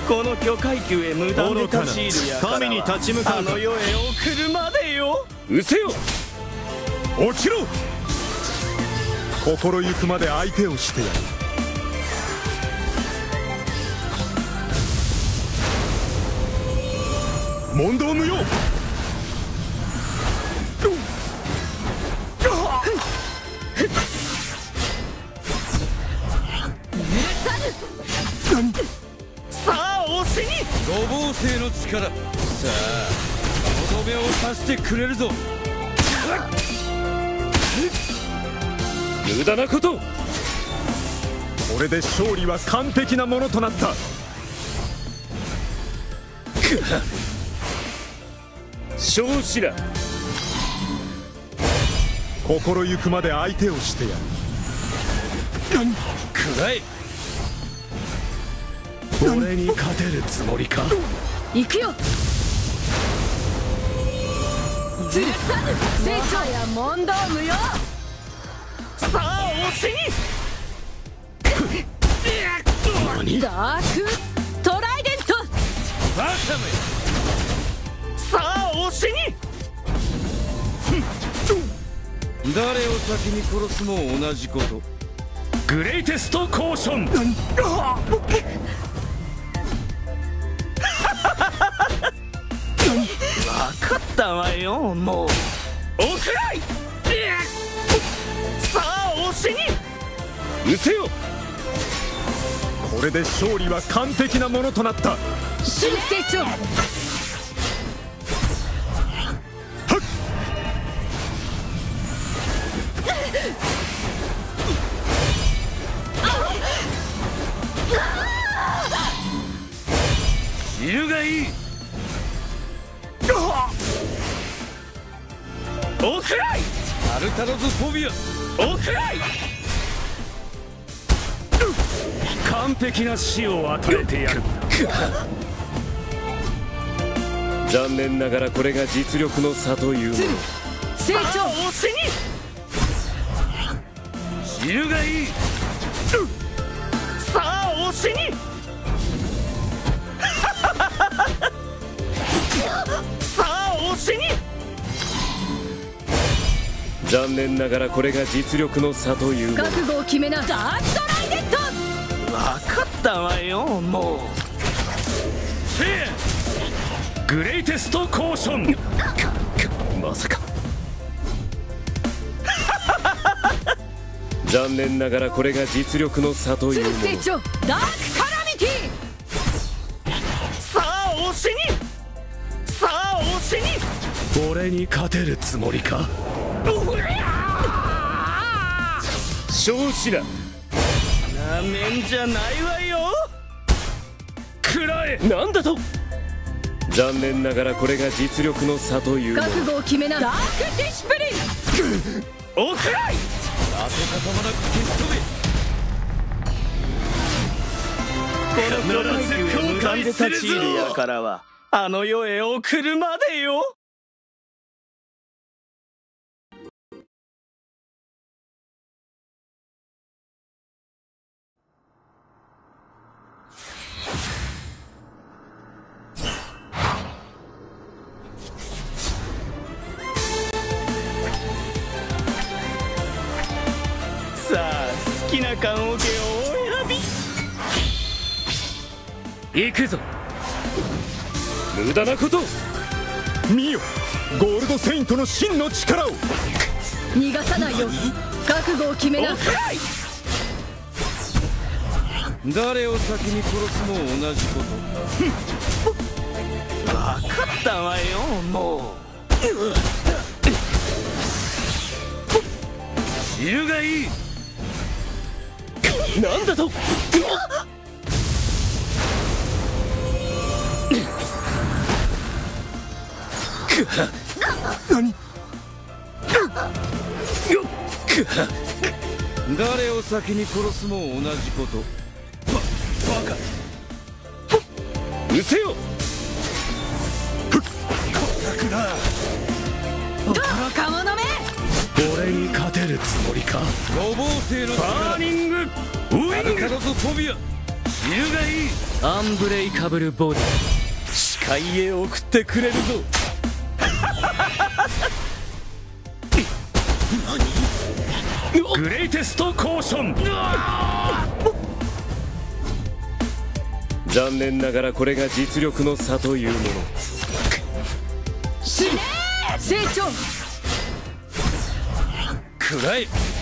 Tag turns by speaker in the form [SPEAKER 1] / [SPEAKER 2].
[SPEAKER 1] この巨階級へ無断で立ち入るやからは
[SPEAKER 2] 神に立ち向かうか。
[SPEAKER 1] あの世へ送るまでよ。
[SPEAKER 2] 失せよ。
[SPEAKER 3] 落ちろ。心ゆくまで相手をしてやる。問答無用。
[SPEAKER 1] さあ押しに。
[SPEAKER 2] 五芒星の力、さあとどめを刺してくれるぞ。無駄なこと。
[SPEAKER 3] これで勝利は完璧なものとなった。
[SPEAKER 2] 小子ら、
[SPEAKER 3] 心ゆくまで相手をしてやる。
[SPEAKER 2] くらえ。
[SPEAKER 3] 俺に勝てるつもりか。
[SPEAKER 4] 行くよ。ずるさぬ成長や問答無用。
[SPEAKER 1] さあ押しに。
[SPEAKER 4] ダークトライデント。
[SPEAKER 2] バカめ。
[SPEAKER 1] さあ押しに。
[SPEAKER 2] 誰を先に殺すも同じこと。
[SPEAKER 3] グレイテストコーション。
[SPEAKER 1] 分かったわよ、もう。おくらい。さあ押しに。
[SPEAKER 2] 失せよ。
[SPEAKER 3] これで勝利は完璧なものとなった。
[SPEAKER 4] 新成長。
[SPEAKER 2] 知るがいい。
[SPEAKER 1] おくらい。
[SPEAKER 2] タルタロズフォビア。
[SPEAKER 1] おくらい。
[SPEAKER 3] 完璧な死を与えてやる。
[SPEAKER 2] 残念ながらこれが実力の差というもの。
[SPEAKER 4] 成
[SPEAKER 1] さあ
[SPEAKER 4] 長。
[SPEAKER 1] 押しに。
[SPEAKER 2] 知るがいい。
[SPEAKER 1] さあ押しに。さあ押しに。
[SPEAKER 2] 残念ながらこれが実力の差というもの。
[SPEAKER 4] 覚悟を決めな。ダークトライデント。
[SPEAKER 1] 分かったわよ、もう。
[SPEAKER 3] グレイテストコーション。
[SPEAKER 2] まさか。残念ながらこれが実力の差と
[SPEAKER 4] ず
[SPEAKER 2] いうもの。
[SPEAKER 4] る成長。ダークカラミティ。
[SPEAKER 1] さあ押しに。さあ押しに。
[SPEAKER 3] 俺に勝てるつもりか。
[SPEAKER 2] 小子ら、
[SPEAKER 1] なめんじゃないわよ。
[SPEAKER 3] くらえ。
[SPEAKER 2] なんだと。残念ながらこれが実力の差というもの。
[SPEAKER 4] 覚悟を決めな。ダークディシプリン。
[SPEAKER 1] おくらい。
[SPEAKER 2] 跡形もなく消し飛べ。
[SPEAKER 1] この巨階級へ無断で立ち入るやからはあの世へ送るまでよ。さあ好きな棺桶をお選び。
[SPEAKER 2] 行くぞ。無駄なこと。
[SPEAKER 3] 見よ、ゴールドセイントの真の力を。
[SPEAKER 4] 逃がさないように。覚悟を決めな。
[SPEAKER 1] おくらい。
[SPEAKER 2] 誰を先に殺すも同じこと。
[SPEAKER 1] 分かったわよ、もう。
[SPEAKER 2] 知るがいい。
[SPEAKER 1] なんだと。
[SPEAKER 3] 何。
[SPEAKER 2] 誰を先に殺すも同じこと。バカ。失せよ。
[SPEAKER 4] 愚か者め。
[SPEAKER 3] 俺に勝てるつもりか。
[SPEAKER 2] 五芒星の
[SPEAKER 3] バーニングウィング。
[SPEAKER 2] タルタロズフォビア。 るがいい。
[SPEAKER 1] アンブレイカブルボディ視界へ送ってくれるぞ。
[SPEAKER 3] グレイテストコーション。残念ながらこれが実力の差というもの。
[SPEAKER 4] 死ね成長。
[SPEAKER 2] くらえ。